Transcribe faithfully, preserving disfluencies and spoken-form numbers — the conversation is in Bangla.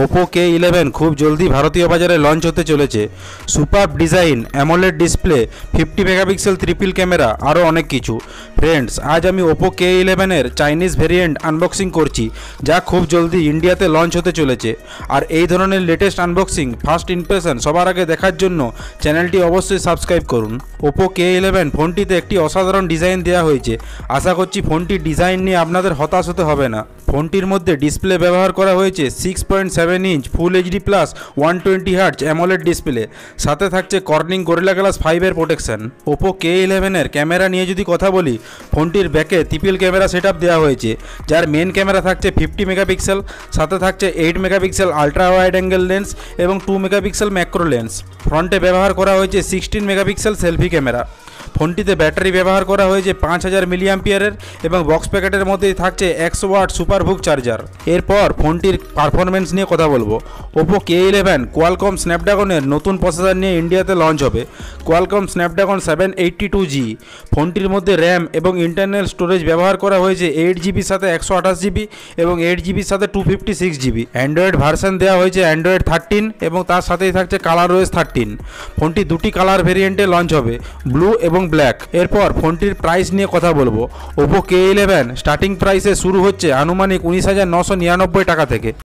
ওপো কে ইলেভেন খুব জলদি ভারতীয় বাজারে লঞ্চ হতে চলেছে। Super design, AMOLED display, fifty megapixel triple camera, আরও অনেক কিছু। ফ্রেন্ডস, আজ আমি ওপো কে ইলেভেনের চাইনিজ ভেরিয়েন্ট আনবক্সিং করছি, যা খুব জলদি ইন্ডিয়াতে লঞ্চ হতে চলেছে। আর এই ধরনের লেটেস্ট আনবক্সিং, ফার্স্ট ইমপ্রেশন সবার আগে দেখার জন্য চ্যানেলটি অবশ্যই সাবস্ক্রাইব করুন। ওপো কে ইলেভেন ফোনটিতে একটি অসাধারণ ডিজাইন দেওয়া হয়েছে। আশা করছি ফোনটির ডিজাইন নিয়ে আপনাদের হতাশ হতে হবে না। ফোনটির মধ্যে ডিসপ্লে ব্যবহার করা হয়েছে six point seven inch full HD plus one twenty hertz AMOLED display, সাথে থাকছে কর্নিং গরিলা গ্লাস ফাইভের প্রোটেকশন। ওপো কে ইলেভেনের ক্যামেরা নিয়ে যদি কথা বলি, ফোনটির ব্যাকে ট্রিপল ক্যামেরা সেট আপ দেওয়া হয়েছে, যার মেন ক্যামেরা থাকছে ফিফটি মেগাপিক্সেল, সাথে থাকছে eight megapixel ultra wide angle lens এবং টু মেগাপিক্সেল ম্যাক্রো লেন্স। ফ্রন্টে ব্যবহার করা হয়েছে সিক্সটিন মেগাপিক্সেল সেলফি ক্যামেরা। ফোনটিতে ব্যাটারি ব্যবহার করা হয়েছে পাঁচ হাজার মিলি অ্যাম্পিয়ারের এবং বক্স প্যাকেটের মধ্যেই থাকছে একশো ওয়াট সুপারভুক চার্জার। এরপর ফোনটির পারফরমেন্স নিয়ে কথা বলবো। ওপো কে ইলেভেন কোয়ালকম স্ন্যাপড্রাগনের নতুন প্রসেসর নিয়ে ইন্ডিয়াতে লঞ্চ হবে। Qualcomm Snapdragon seven eighty two G. ফোনটির মধ্যে র্যাম এবং ইন্টারনাল স্টোরেজ ব্যবহার করা হয়েছে এইট জিবির সাথে একশো আঠাশ জিবি এবং এইট জিবির সাথে two fifty six GB. Android version দেওয়া হয়েছে অ্যান্ড্রয়েড থার্টিন এবং তার সাথেই থাকছে কালার ওয়েস থার্টিন। ফোনটি দুটি কালার ভেরিয়েন্টে লঞ্চ হবে, ব্লু এবং ব্ল্যাক। এরপর ফোনটির প্রাইস নিয়ে কথা বলবো। ওপো কে ইলেভেন স্টার্টিং প্রাইসে শুরু হচ্ছে আনুমানিক উনিশ হাজার নশো নিরানব্বই টাকা থেকে।